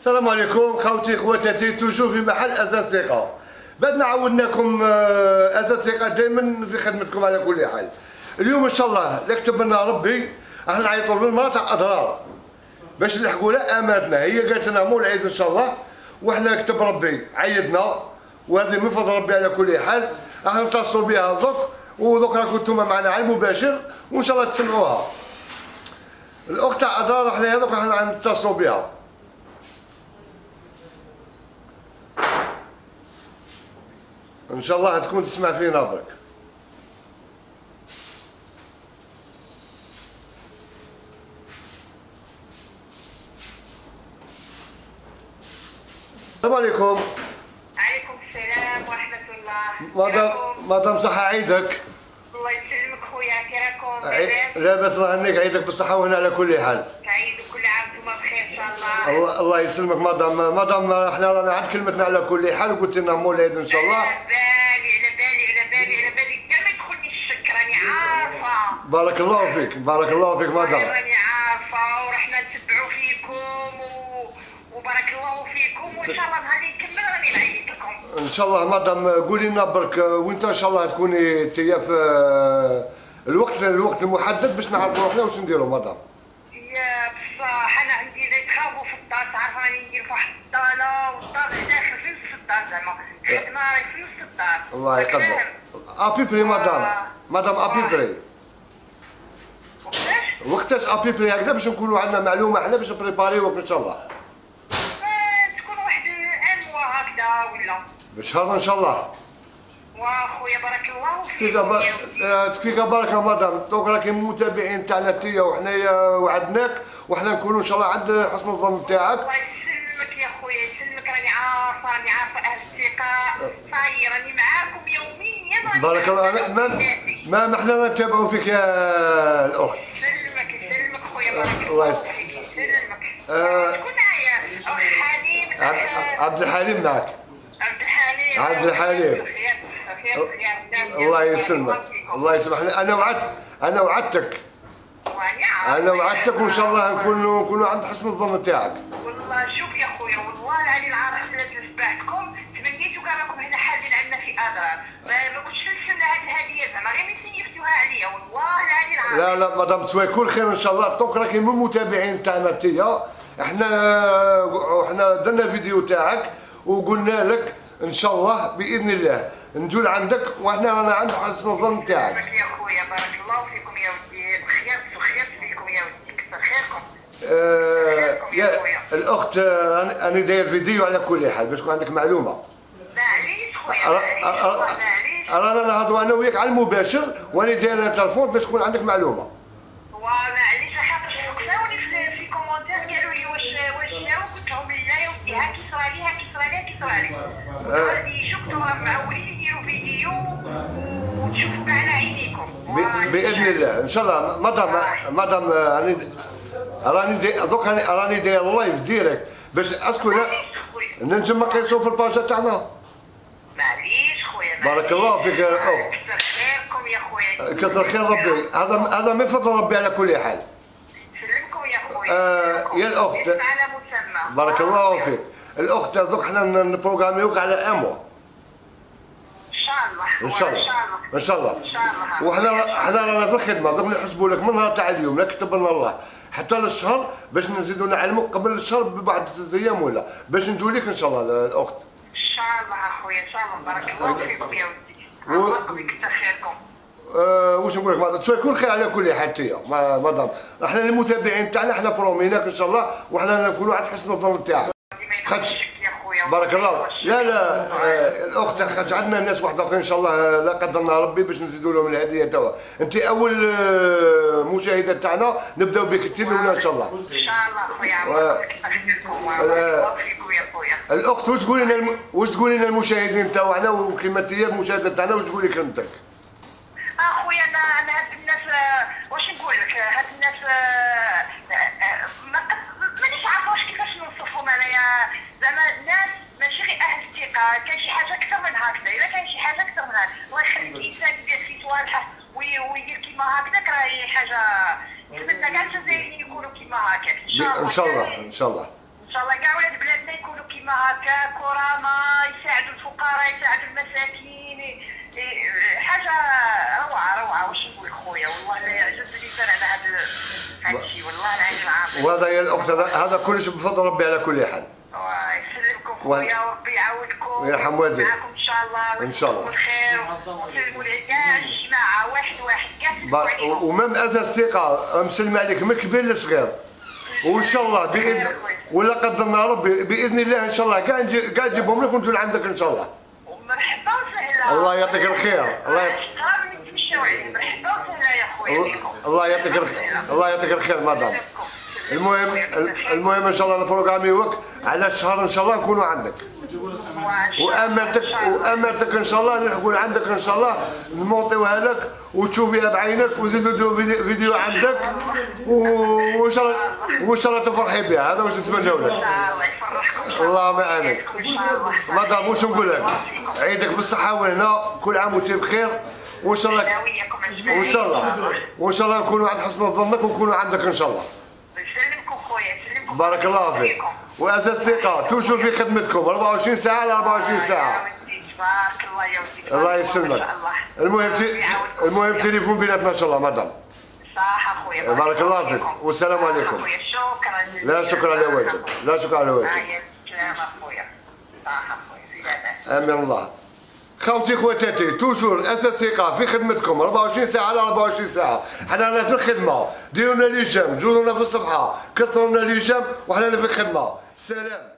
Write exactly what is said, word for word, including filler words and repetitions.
السلام عليكم خوتي خواتاتي، توجور في محل أزاز ثقة. بعدنا عودناكم أزاز ثقة دائما في خدمتكم على كل حال. اليوم إن شاء الله اللي كتب لنا ربي راح نعيطوا للمرأة تاع أضرار باش نلحقوا لها أمانتنا. هي قالت لنا مول العيد إن شاء الله، وإحنا كتب ربي عيدنا، وهذه من فضل ربي على كل حال. راح نتصلوا بها دوك، ودوك راكم نتوما معنا على المباشر وإن شاء الله تسمعوها. الأخت تاع أضرار احنا دوك راح نتصلوا بها. ان شاء الله تكون تسمع فينا برك. السلام عليكم. عليكم السلام ورحمة الله. مدام مدام صحة عيدك. الله يسلمك خويا، كي راكم لاباس؟ لاباس الله يهنيك، عيدك بالصحة وهنا على كل حال. عيد كل عام وانتم بخير ان شاء الله. الله الله يسلمك مدام. مدام احنا رانا عند كلمتنا على كل حال، وقلت لنا مول العيد ان شاء الله. على بالي على بالي على بالي على بالي، كاع ما يدخلنيش الشك، راني عارفة. بارك الله فيك بارك الله فيك مدام. راني عارفة، ورحنا نتبعوا فيكم و... وبارك الله فيكم، وان شاء الله نهار اللي نكمل راني نعيط لكم. ان شاء الله مدام. قولي لنا برك وانت ان شاء الله تكوني تيا في الوقت الوقت المحدد باش نعرفوا روحنا واش نديروا مدام. يا بصح انا عندي لي تخافوا في الدار، تعرف راني ندير في واحد الطالة، والدار داخل في نص الدار زعما، الخدمة راهي في نص الدار. الله يقدر. ابيبري مدام مدام ابيبري. وقتاش؟ وقتاش ابيبري هكذا باش نكونوا عندنا معلومه احنا باش نبريباريوك ان شاء الله. تكون واحد ان موا هكذا ولا بشهر ان شاء الله. واخويا بارك الله كيف فيك. كيف بارك مدام. دوك راكي متابعين تاعنا تيا، وحنايا وعدناك وحنا نكونوا ان شاء الله عند حسن الظن تاعك. الله يسلمك يا خويا، يسلمك، راني عارفه راني عارفه اهل الثقه، صاي راني معاكم يوميا. راني بارك الله. ما ما احنا نتابعوا فيك يا الاخت. يسلمك يسلمك خويا، بارك الله الله يسلمك. فيك، يسلمك. آه. شكون معايا؟ حليم. عبد الحليم معك. عبد الحليم. عبد الحليم. الله يسلمك الله يسلمك. انا وعدت انا وعدتك انا وعدتك وان شاء الله نكونوا نكونوا عند حسن الظن تاعك. والله شوف يا خويا، والله العلي العظيم حنا تبعتكم، تمنيتو كاع راكم هنا حاضرين عندنا في اضرار، ما كنتش نستنى هذه الهديه زعما، غير ملي سيفتوها عليا، والله العلي العظيم. لا لا مدام تسوي كل خير ان شاء الله. دوك راكي من المتابعين تاعنا تيا، احنا احنا درنا فيديو تاعك وقلنا لك ان شاء الله باذن الله نجول عندك، واحنا رانا عند حسن الظن تاعك. يا خويا بارك الله فيكم يا ودي، بخير بخير فيكم يا ودي، كثر خيركم. آه يا الاخت، انا داير فيديو على كل حال باش تكون عندك معلومه. معليش خويا معليش معليش. رانا نهضروا انا وياك على المباشر، وانا داير تلفون باش تكون عندك معلومه. ومعليش خاطر سقساوني في في كومونتير قالوا لي واش واش شاو، قلت لهم لا يا ودي ها كي صرا لي ها كي صرا لي ها كي صرا لي. هادي شفتوا راهم معولين يديروا فيديو وتشوفوا كاع على عينيكم. باذن الله ان شاء الله. مدام مدام راني راني دوك راني داير لايف ديريكت باش اسكو نجم نقيسو في الباجا تاعنا. معليش خويا بارك الله فيك يا اخت. كثر خيركم يا خويا. كثر خير ربي. هذا هذا من فضل ربي على كل حال. يسلمكم يا خويا. آه يا الاخت. اسم على مسمى. بارك الله فيك. الاخت دوك حنا نبروغراميوك على امو. ان شاء الله. ان شاء الله ان شاء الله. ان شاء الله. وحنا حنا رانا في الخدمه، دوك نحسبوا لك من نهار تاع اليوم لا كتب لنا الله حتى للشهر باش نزيدوا نعلموك قبل الشهر ببعض الايام ولا باش نجوا لك ان شاء الله الاخت. ان شاء الله اخويا ان شاء الله. بارك الله فيكم يا ودي. الله يكثر خيركم. أه واش نقول لك مدام، تسوي كل خير على كل حال تيا مدام. احنا المتابعين تاعنا احنا بروميناك ان شاء الله، وحنا نكونوا عند حسن الظن تاعك. بارك الله. لا لا آه الاخت خرج عندنا ناس واحد اخرين ان شاء الله لا قدرنا ربي باش نزيدوا لهم الهديه توا. انت اول آه مشاهده تاعنا، نبداو بك انت الاولى ان شاء الله. ان شاء الله خويا. الله يكثر خيركم. بارك الله فيكم يا خويا. الاخت واش تقولي لنا واش تقولي لنا المشاهدين تاعنا وكيما هي المشاهده تاعنا واش تقولي كلمتك؟ اخويا انا انا هاد الناس واش نقول لك، هاد الناس مانيش عارفه واش كيفاش نوصفهم انايا، زعما ناس ماشي غير اهل الثقه، كاين شي حاجه اكثر من هكذا، الا كاين شي حاجه اكثر من هكذا، الله يخليك انسان يدير في صوالح ويدير كيما هكذاك، راهي حاجه نتمنى كاع الجزائريين يكونوا كيما هكاك ان شاء الله. ان شاء الله ان شاء الله ان شاء الله كاع ولاد بلاد كيما هكا كرامه، يساعدوا الفقراء، يساعدوا المساكين، حاجه روعه روعه. واش نقول خويا، والله لا يعجبني كان على هذا هذا الشيء، والله العلي العظيم. وهذا يا الاخت هذا كلش بفضل ربي على كل حال. الله يسلمكم خويا وربي يعاودكم ويرحم والديك. معكم ان شاء الله ان شاء الله بالخير، وسلموا لي كاع الجماعه واحد واحد كاع. ومن اذى الثقه مسلم عليك من الكبير للصغير، وان شاء الله باذن ولا قدرنا ربي باذن الله ان شاء الله كاع نجي كاع نجيبهم لك ونجوا لعندك ان شاء الله. مرحبا وسهلا. الله يعطيك الخير. الله يعطيك مرحبا وسهلا يا خويا. الله يعطيك الخير. الله يعطيك الخير مدام. المهم المهم ان شاء الله نبروغراميوك على الشهر ان شاء الله نكونوا عندك. وامتك وامتك ان شاء الله نكون عندك ان شاء الله نمونطيوها لك وتشوفيها بعينك ونزيدوا نديروا فيديو عندك وان شاء الله وان شاء الله تفرحي بها. هذا واش نتمناو لك. الله يفرحكم. اللهم امين. مدام واش نقول لك، عيدك بالصحه وهنا، كل عام وانت بخير، وان شاء الله وان شاء الله وان شاء الله نكونوا عند حسن ظنك ونكونوا عندك ان شاء الله. يسلمكم خويا يسلمكم. بارك الله فيك. وأذى الثقة توجور في خدمتكم أربعة وعشرين ساعة على أربعة وعشرين ساعة. بارك الله يا ودي. الله يسلمك. المهم المهم تليفون بيناتنا إن شاء الله مدام. صح اخويا. بارك الله فيك والسلام عليكم. شكرا. لا شكرا على واجب. لا شكرا على واجب. سلام اخويا. صح اخويا. امين الله. خوتي خواتاتي توجور أذى الثقة في خدمتكم أربعة وعشرين ساعة على أربعة وعشرين ساعة. حنا رانا في الخدمة، ديروا لنا ليجام، جوا لنا في الصفحة، كثروا لنا ليجام وحنا في الخدمة. سلام.